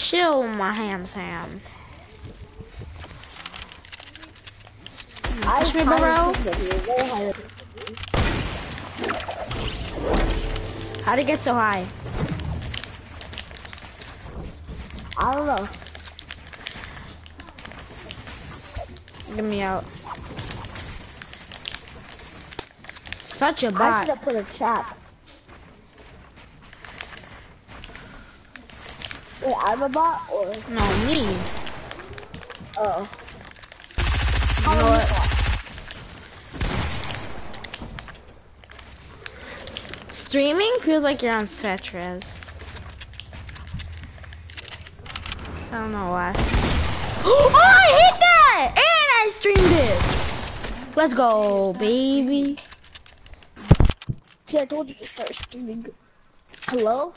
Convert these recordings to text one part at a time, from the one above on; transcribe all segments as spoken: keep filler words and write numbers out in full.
chill, my ham Sam. I Push me, bro. How'd it get so high? I don't know. Get me out. Such a I bot. should have put a trap. Wait, I'm a bot or? No, me. Oh. You know what? Streaming feels like you're on Cetrez. I don't know why. Oh, I hit that! And I streamed it! Let's go, baby. See, I told you to start streaming. Hello?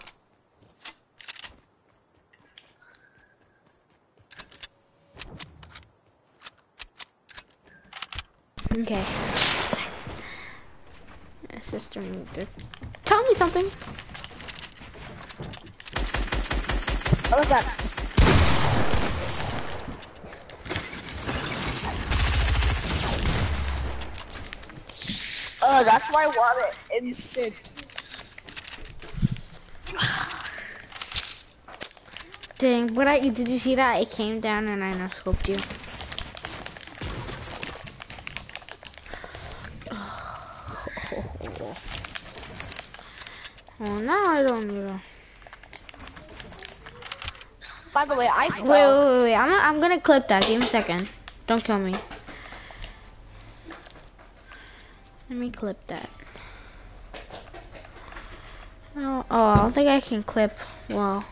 Okay. My sister moved it. Tell me something. Oh, what's that? Oh, that's why I want it instant. Dang, but I did you see that? It came down and I no scoped you. Oh, now I don't need to. By the way, I Wait, fell. wait, wait, wait. I'm, I'm gonna clip that. Give me a second. Don't kill me. Let me clip that. Oh, oh, I don't think I can clip. Well.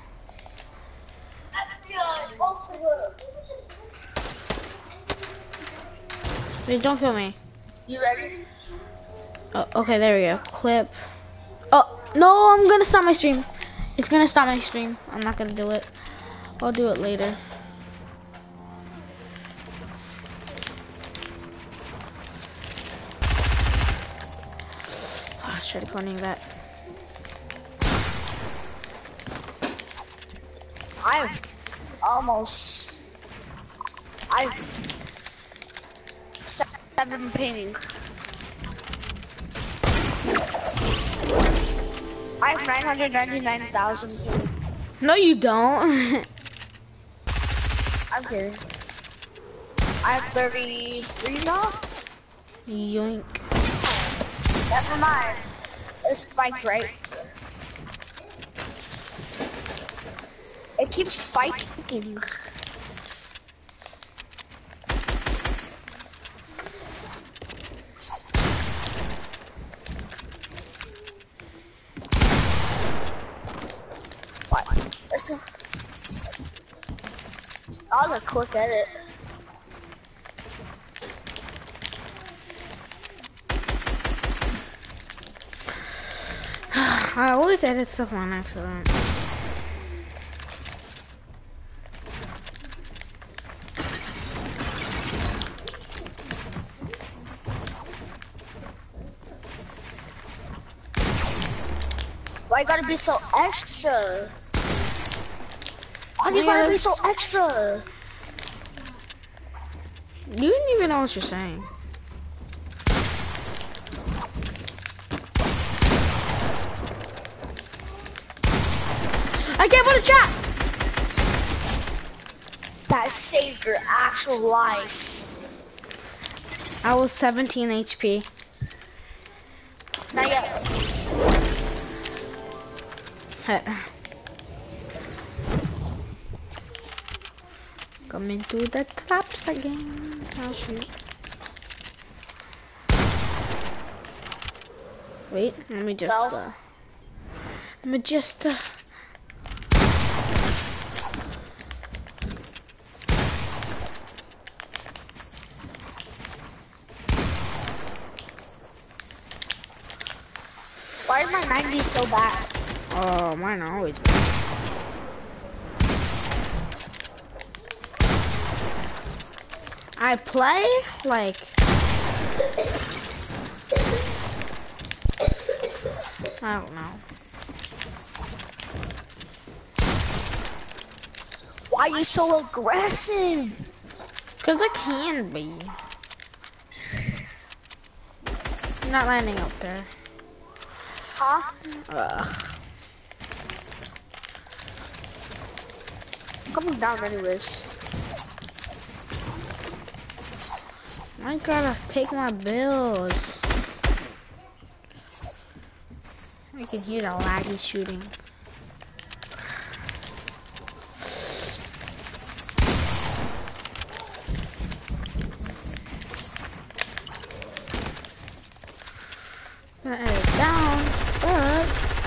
Wait, don't kill me. You ready? Oh, okay, there we go. Clip. Oh, no, I'm gonna stop my stream. It's gonna stop my stream. I'm not gonna do it. I'll do it later. Oh, I tried cloning that. I've almost. I've seven painting. I have nine hundred ninety-nine thousand. No, you don't. I'm kidding. I have thirty-three now. Yoink. Never mind. It's spiked, right? It keeps spiking. What? Let's go. I'll just click edit. I always edit stuff on accident. Why you gotta be so extra? Why do you Yeah. gotta be so extra? You didn't even know what you're saying. I can't put a trap! That saved your actual life. I was seventeen H P. Not yet. Coming to the traps again. Oh shoot. Wait, let me just Self. uh, let me just uh, Why is my ninety so bad? oh, mine are always bad. I play like I don't know. you so aggressive? Cause I can be. I'm not landing up there. Huh? Ugh. I'm coming down anyways. I gotta take my bills. I can hear the laggy shooting. Gonna edit it down, but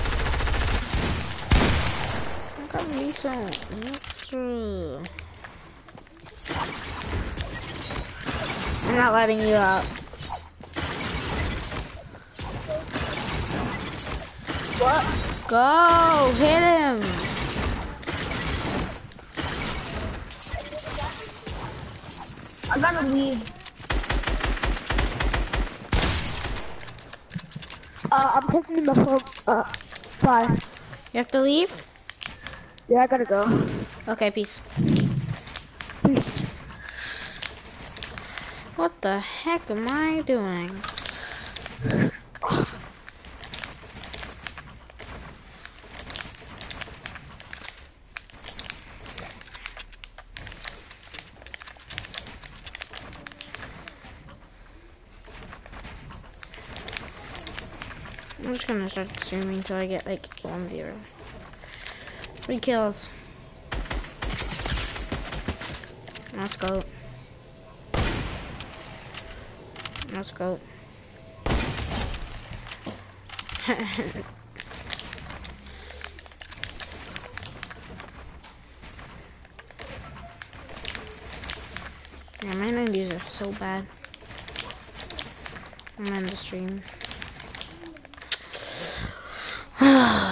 I got me some extra. I'm not letting you out. What? Go, hit him. I gotta leave. Uh, I'm taking my phone. Uh, bye. You have to leave? Yeah, I gotta go. Okay, peace. Peace. What the heck am I doing? I'm just gonna start streaming until I get like one zero. Three kills. Let's go. Let's go. Yeah, my enemies are so bad. I'm in the stream.